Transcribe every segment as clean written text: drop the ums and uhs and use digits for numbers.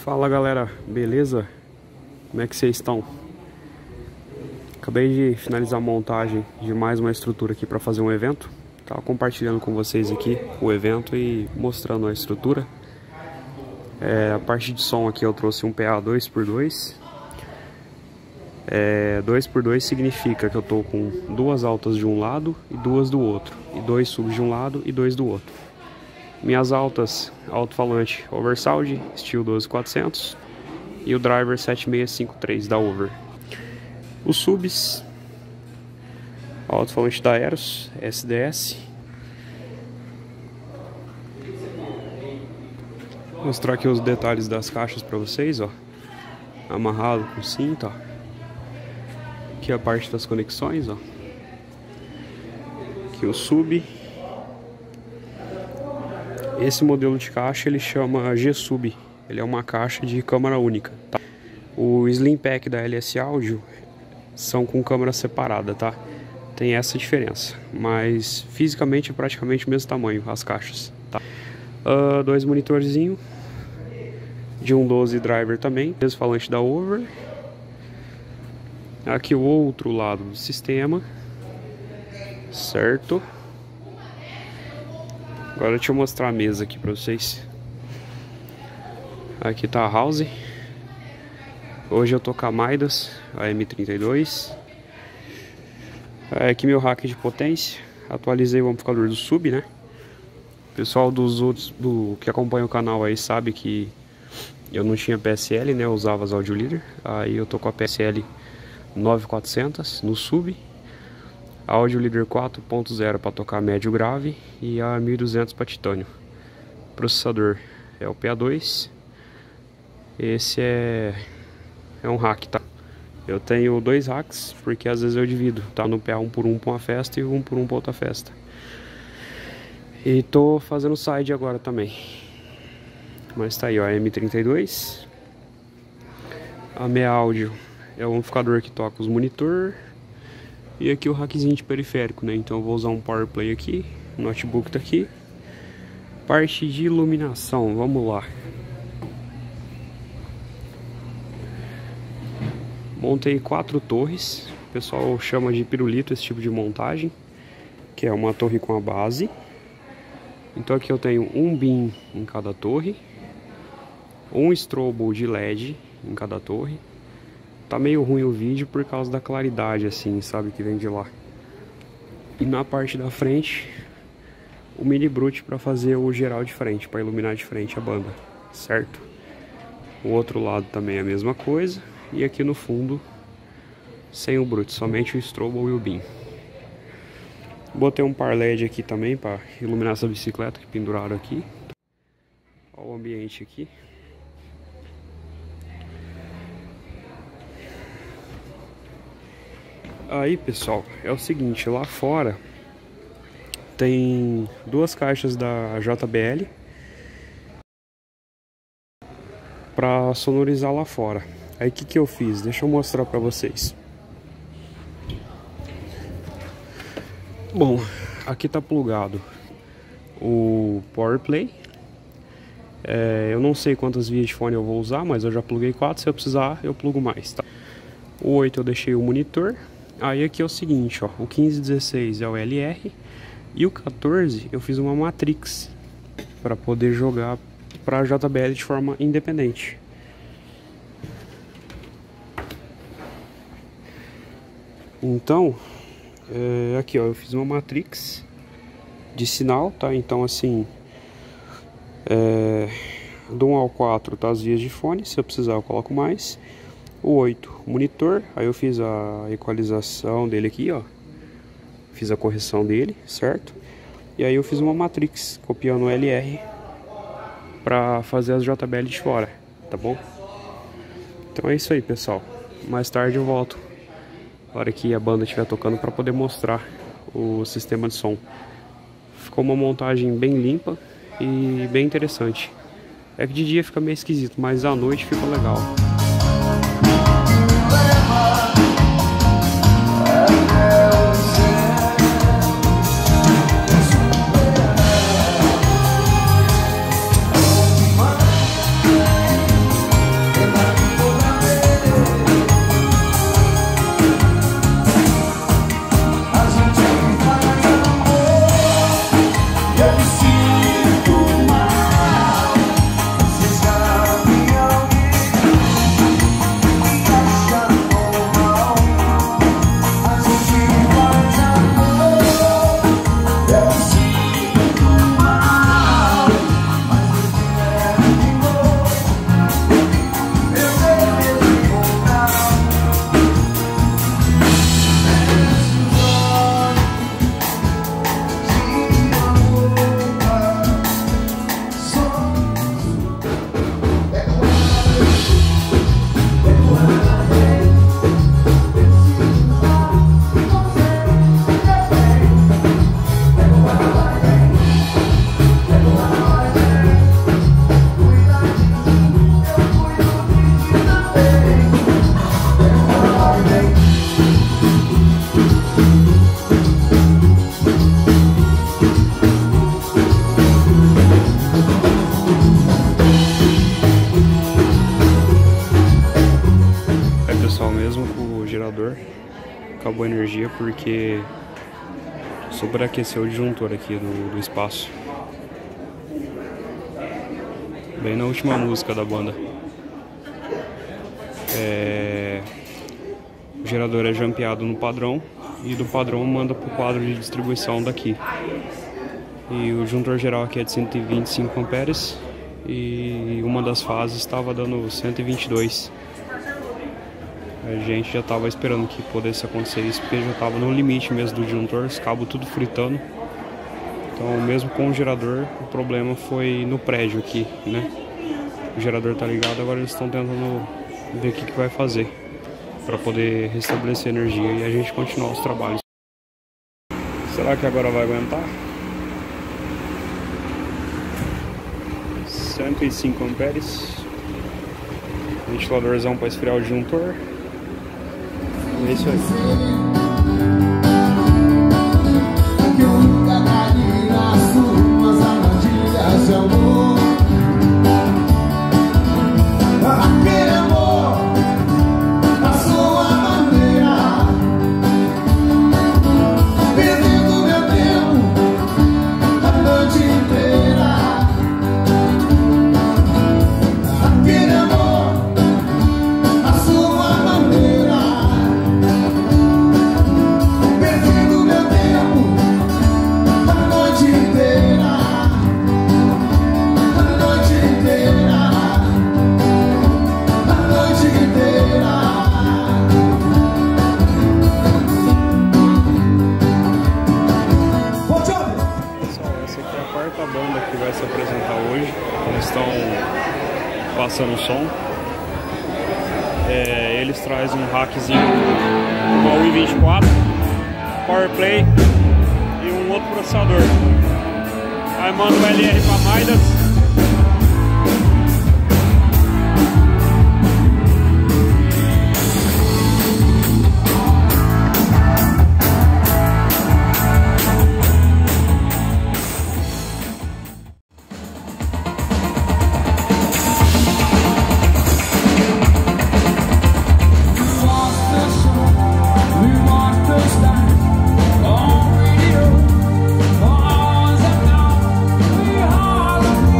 Fala galera, beleza? Como é que vocês estão? Acabei de finalizar a montagem de mais uma estrutura aqui para fazer um evento. Tava compartilhando com vocês aqui o evento e mostrando a estrutura. A parte de som aqui eu trouxe um PA 2x2. 2x2 significa que eu tô com duas altas de um lado e duas do outro, e dois subs de um lado e dois do outro. Minhas altas, alto-falante Oversound, Steel 12400 e o driver 7653 da Over. Os subs, alto-falante da Aeros, SDS. Vou mostrar aqui os detalhes das caixas para vocês, ó. Amarrado com cinta, ó. Aqui a parte das conexões, ó. Aqui o sub. Esse modelo de caixa ele chama G-Sub. Ele é uma caixa de câmara única, tá? O Slim Pack da LS Audio são com câmera separada, tá? Tem essa diferença, mas fisicamente é praticamente o mesmo tamanho as caixas, tá? Dois monitorzinhos de 1.12 driver também, mesmo falante da Over. Aqui o outro lado do sistema, certo? Agora deixa eu mostrar a mesa aqui pra vocês. Aqui tá a house. Hoje eu tô com a Midas, a M32. Aqui meu rack de potência. Atualizei o amplificador do sub, né? O pessoal dos outros que acompanha o canal aí sabe que eu não tinha PSL, né? Eu usava as Audio Leader. Aí eu tô com a PSL 9400 no sub. A Audio Leader 4.0 para tocar médio grave e a 1200 para titânio. O processador é o PA2. Esse é um rack, tá? Eu tenho dois racks porque às vezes eu divido, tá? No PA 1x1 para uma festa e 1x1 para outra festa. E tô fazendo side agora também. Mas tá aí, ó, a M32. A minha áudio é o amplificador que toca os monitor. E aqui o rackzinho de periférico, né? Então eu vou usar um power play aqui. O notebook tá aqui. Parte de iluminação, vamos lá. Montei 4 torres. O pessoal chama de pirulito esse tipo de montagem, que é uma torre com a base. Então aqui eu tenho um beam em cada torre, um strobo de LED em cada torre. Tá meio ruim o vídeo por causa da claridade, assim, sabe, que vem de lá. E na parte da frente, o mini brute para fazer o geral de frente, para iluminar de frente a banda, certo? O outro lado também é a mesma coisa. E aqui no fundo, sem o brute, somente o strobo e o beam. Botei um par LED aqui também para iluminar essa bicicleta que penduraram aqui. Olha o ambiente aqui. Aí pessoal, é o seguinte, lá fora tem duas caixas da JBL para sonorizar lá fora. Aí o que eu fiz? Deixa eu mostrar para vocês. Bom, aqui tá plugado o Power Play. Eu não sei quantas vias de fone eu vou usar, mas eu já pluguei 4, se eu precisar eu plugo mais, tá? O 8 eu deixei o monitor. Aí aqui é o seguinte, ó, o 1516 é o LR e o 14 eu fiz uma Matrix para poder jogar para JBL de forma independente. Então, aqui ó, eu fiz uma Matrix de sinal, tá? Então assim, do 1 ao 4 tá as vias de fone, se eu precisar eu coloco mais. O 8, monitor, aí eu fiz a equalização dele aqui, ó. Fiz a correção dele, certo? E aí eu fiz uma Matrix, copiando o LR pra fazer as JBL de fora, tá bom? Então é isso aí, pessoal. Mais tarde eu volto, na hora que a banda estiver tocando, pra poder mostrar o sistema de som. Ficou uma montagem bem limpa e bem interessante. É que de dia fica meio esquisito, mas à noite fica legal. acabou a energia porque sobreaqueceu o disjuntor aqui do espaço. Bem na última música da banda. O gerador é jampeado no padrão e do padrão manda para o quadro de distribuição daqui. E o disjuntor geral aqui é de 125 amperes e uma das fases estava dando 122. A gente já estava esperando que pudesse acontecer isso, porque já estava no limite mesmo do disjuntor, os cabos tudo fritando. Então, mesmo com o gerador, o problema foi no prédio aqui, né? O gerador tá ligado, agora eles estão tentando ver o que vai fazer para poder restabelecer a energia e a gente continuar os trabalhos. Será que agora vai aguentar? 105 amperes. Ventiladorzão para esfriar o disjuntor. É isso aí. Passando o som. Eles trazem um rackzinho, uma UI24, PowerPlay e um outro processador. Aí manda o LR para Midas. On radio, all as I know, we all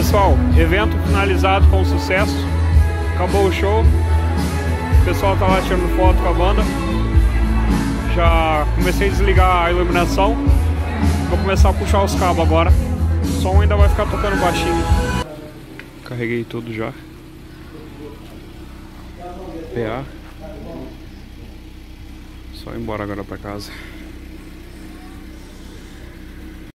pessoal, evento finalizado com sucesso. Acabou o show. O pessoal tá lá tirando foto com a banda. Já comecei a desligar a iluminação. Vou começar a puxar os cabos agora. O som ainda vai ficar tocando baixinho. Carreguei tudo já. PA. Só ir embora agora pra casa.